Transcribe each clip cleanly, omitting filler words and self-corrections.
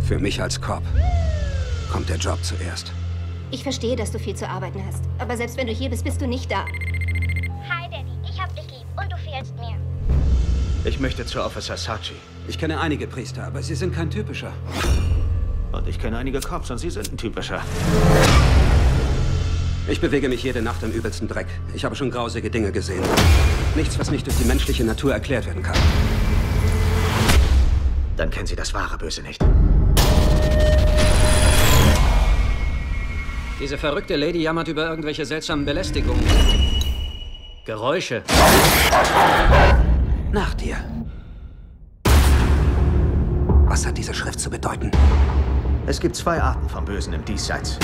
Für mich als Cop kommt der Job zuerst. Ich verstehe, dass du viel zu arbeiten hast. Aber selbst wenn du hier bist, bist du nicht da. Hi, Daddy. Ich hab dich lieb und du fehlst mir. Ich möchte zu Officer Sachi. Ich kenne einige Priester, aber sie sind kein typischer. Und ich kenne einige Cops und sie sind ein typischer. Ich bewege mich jede Nacht im übelsten Dreck. Ich habe schon grausige Dinge gesehen. Nichts, was nicht durch die menschliche Natur erklärt werden kann. Dann kennen Sie das wahre Böse nicht. Diese verrückte Lady jammert über irgendwelche seltsamen Belästigungen. Geräusche. Nach dir. Was hat diese Schrift zu bedeuten? Es gibt zwei Arten von Bösen im Diesseits.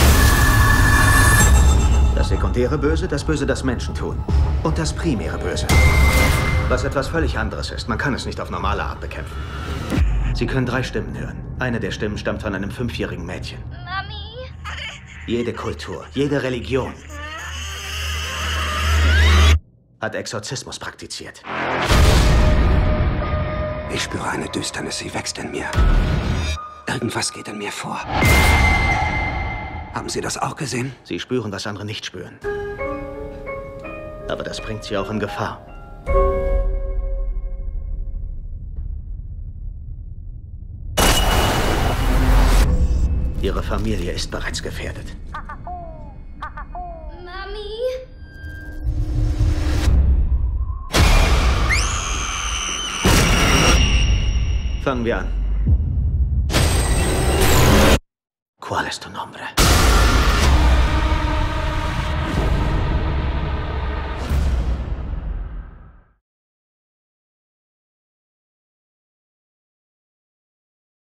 Das sekundäre Böse, das Menschen tun. Und das primäre Böse. Was etwas völlig anderes ist. Man kann es nicht auf normale Art bekämpfen. Sie können 3 Stimmen hören. Eine der Stimmen stammt von einem 5-jährigen Mädchen. Mami? Jede Kultur, jede Religion hat Exorzismus praktiziert. Ich spüre eine Düsternis, sie wächst in mir. Irgendwas geht in mir vor. Haben Sie das auch gesehen? Sie spüren, was andere nicht spüren. Aber das bringt sie auch in Gefahr. Ihre Familie ist bereits gefährdet. Mami? Fangen wir an. ¿Cuál es tu nombre?